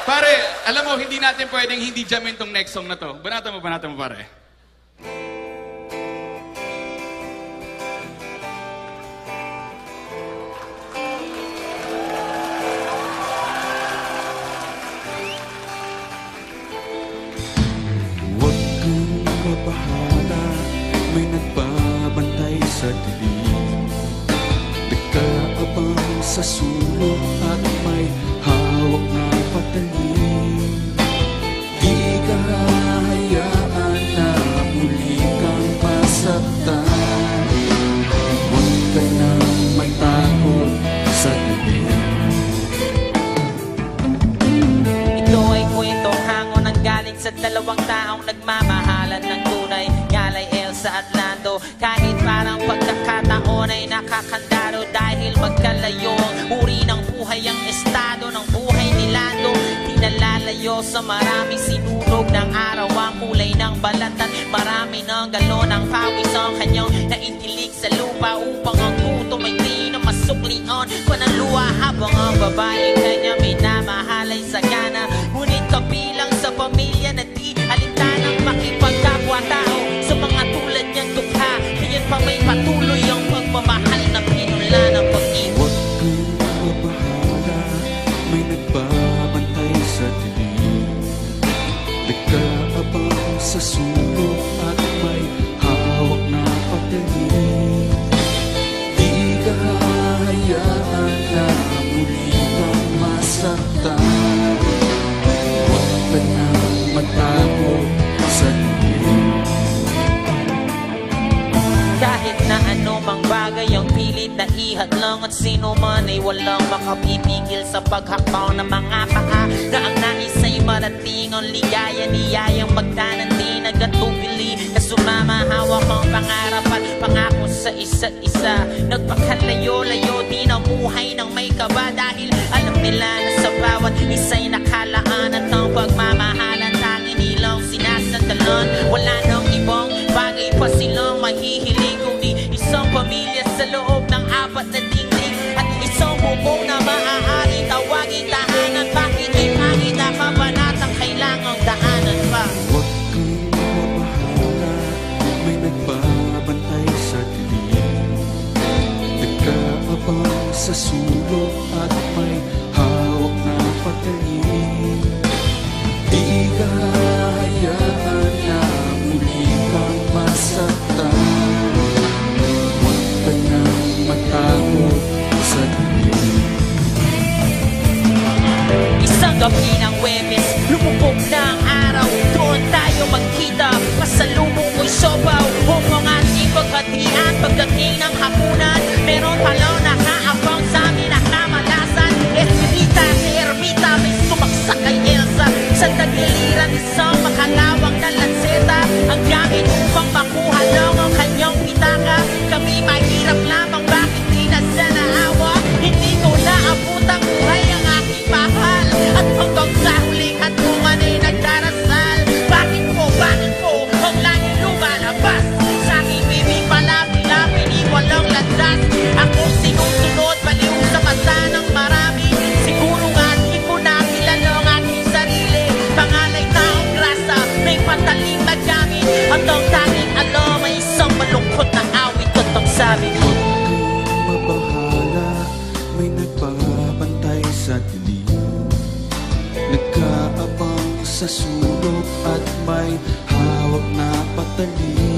Pare, alam mo, hindi natin pwedeng hindi jamin tong next song na to. Banata mo, pare. Huwag kang mabahala, may nagbabantay sa dilim. Nagkaabang sa sulok at may hawak na patalim. Di ka hahayaan na muli kang masaktan. Huwag ka nang matakot sa dilim. Ito ay kwentong hango ng galing sa dalawang taong nagmamahalan ng tunay. Yalay Elsa at Lando. Kahit parang pagkakataon ay nakakandaro dahil magkalayo ang uri ng buhay. Ang estado ng buhay ni Lando di nalalayo sa maraming sinunog ng araw. Ang kulay ng balatan, marami ng galon ng pawis ang kanyang naintilig sa lupa upang ang gutom ay di na masuklian. Panaluwa habang ang babae kanya minamahal ay sagana. Ngunit kabilang sa pamilya na di alintanang makipagkapwa-tao sa mga tulad niyang dukha. Ngayon pa may patuloy ang pagmamahal na pinula ng pag-ibig. Huwag kang mabahala, may nagbabantay sa dilim. Nagkaabang sa sulok at may hawak na patalim. Di ka hahayaan na muli kang masaktan. Huwag ka nang matakot sa dilim. Kahit na anumang bagay ang pilit na ihadlang at sino man ay walang makapipigil sa paghakbang ng mga paa na ang nais ay marating ang ligaya niyayang magtananti nagatubili na sumama hawak ang pangarap at pangako sa isa't isa. Nagpakalayo-layo din ang buhay ng may kaba dahil alam nila na sa bawat isa'y nakalaan at ang pagmamahalan tanging nilang sinasandalan. Wala nang ibang bagay pa silang mahihiling kundi isang pamilya sa loob ng apat na dingding at isang bubong na maaaring tawagin tahanan. Bakit ay pangit na kabanatang kailangang daanan pa? Huwag kang mabahala, may nagbabantay sa dilim. Nagkaabang sa sulok at may hawak na patalim. Di ka hahayaan na muli kang masaktan. Huwag ka nang matakot sa dilim. Isang gabi ng Webes, lumubog na ang araw. Doon tayo magkita, pasalubong mo'y sobaw. Huwag ang ating paghatian, pagdating ng hapunan meron palaw nakaabang sa amin na kamalasan. Esmerita, si Ermita, may sumaksak kay Elsa. Sa tagiliran isang makalawang na lanseta, ang gamit upang makuha lang ang kanyang pitaka. Kami mahirap lamang, bakit di na siya naawa? Hindi ko naabot ang buhay ang aking mahal. At hanggang sa huling hatungan ay nagdarasal. Bakit po ang laging lumalabas sa aking bibig palagi-labi ni walang landas? Ako sinusunod baliw sa mata ng marami. Siguro nga di ko nakilala ang aking sarili. Pangalay taong grasa, may pataling magamit. At ang tanging alam ay isang malungkot na awit at ang sabi. Huwag kang mabahala, may nagbabantay sa dilim. Nagkaabang sa sulok at may hawak na patalim.